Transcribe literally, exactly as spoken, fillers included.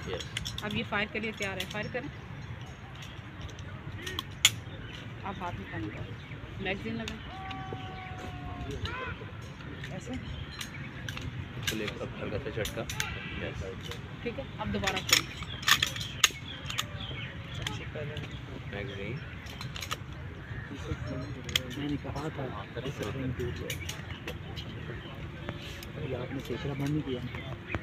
Yes. अब ये fire के लिए तैयार है, फायर करें। आप हाथ में पानी डालें, मैगजीन लगाएं ऐसे, खुले हल्का सा झटका। यस ठीक है। अब दोबारा खोलें। सबसे पहले मैगजीन मैंने कहा था आपने तीसरा बंद नहीं किया।